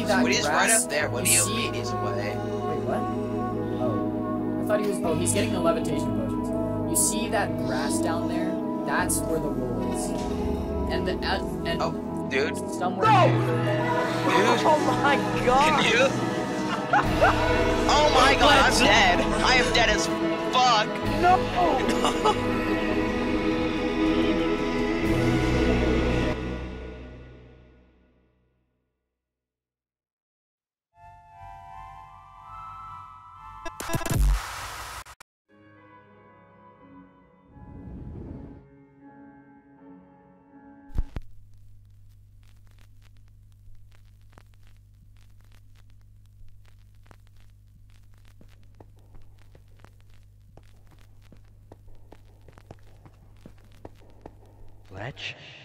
that Woody's right grass? up there. What do you mean he's away? Wait, what? Oh. I thought he was... Oh, he's getting the levitation potions. You see that grass down there? That's where the wool is. And the... Oh, dude. Somewhere... Dude. Oh my god! Can you? Oh my god, I'm dead. I am dead as fuck. No! Fletch?